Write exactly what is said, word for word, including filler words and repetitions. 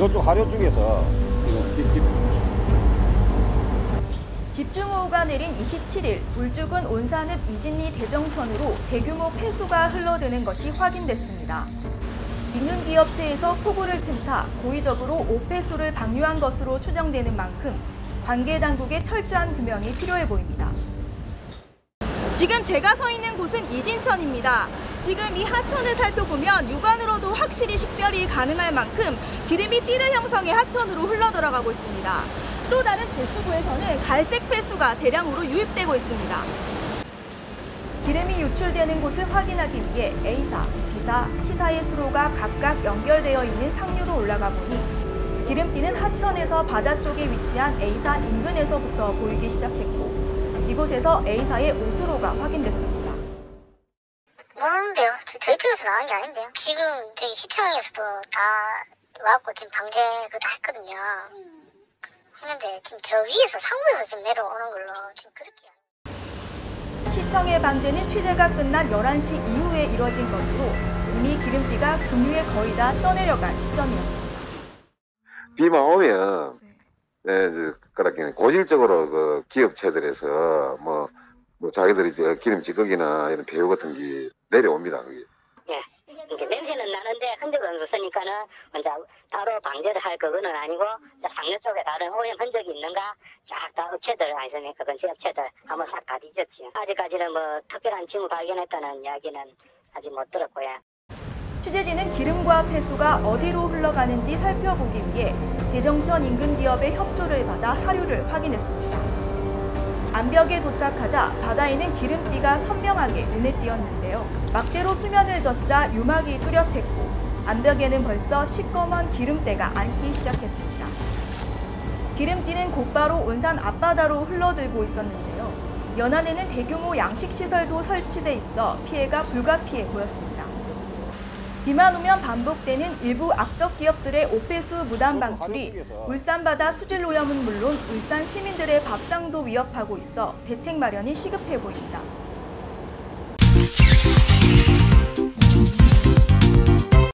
저쪽 하류 쪽에서 집중호우가 내린 이십칠 일, 울주군 온산읍 이진리 대정천으로 대규모 폐수가 흘러드는 것이 확인됐습니다. 인근 기업체에서 폭우를 틈타 고의적으로 오폐수를 방류한 것으로 추정되는 만큼 관계 당국의 철저한 규명이 필요해 보입니다. 지금 제가 서 있는 곳은 이진천입니다. 지금 이 하천을 살펴보면 육안으로도 확실히 식별이 가능할 만큼 기름이 띠를 형성해 하천으로 흘러들어가고 있습니다. 또 다른 배수구에서는 갈색 폐수가 대량으로 유입되고 있습니다. 기름이 유출되는 곳을 확인하기 위해 A사, B사, C사의 수로가 각각 연결되어 있는 상류로 올라가 보니 기름띠는 하천에서 바다 쪽에 위치한 A사 인근에서부터 보이기 시작했고 이곳에서 A사의 오수로가 확인됐습니다. 모르는데요. 저희 쪽에서 나온 게 아닌데요. 지금 저기 시청에서도 다 와갖고 지금 방제 그거 했거든요. 했는데 지금 저 위에서 상부에서 지금 내려오는 걸로 지금 그렇게. 시청의 방제는 취재가 끝난 열한 시 이후에 이뤄진 것으로 이미 기름띠가 급류에 거의 다 떠내려간 시점이었습니다. 비만 오면 네, 그렇게 고질적으로 그 기업체들에서 뭐, 뭐 자기들이 저 기름 찌꺼기나 이런 배유 같은 게 내려옵니다. 그게. 예. 이렇게 냄새는 나는데 흔적은 없으니까는 먼저 따로 방제를 할 그거는 아니고 상류 쪽에 다른 오염 흔적이 있는가 쫙 다 업체들 아니십니까? 건설 업체들 한번 싹 다 뒤졌지. 아직까지는 뭐 특별한 징후 발견했다는 이야기는 아직 못 들었고요. 취재진은 기름과 폐수가 어디로 흘러가는지 살펴보기 위해 대정천 인근 기업의 협조를 받아 하류를 확인했습니다. 암벽에 도착하자 바다에는 기름띠가 선명하게 눈에 띄었는데요. 막대로 수면을 젓자 유막이 뚜렷했고 암벽에는 벌써 시꺼먼 기름때가 앉기 시작했습니다. 기름띠는 곧바로 온산 앞바다로 흘러들고 있었는데요. 연안에는 대규모 양식시설도 설치돼 있어 피해가 불가피해 보였습니다. 비만 오면 반복되는 일부 악덕 기업들의 오폐수 무단 방출이 울산 바다 수질 오염은 물론 울산 시민들의 밥상도 위협하고 있어 대책 마련이 시급해 보입니다.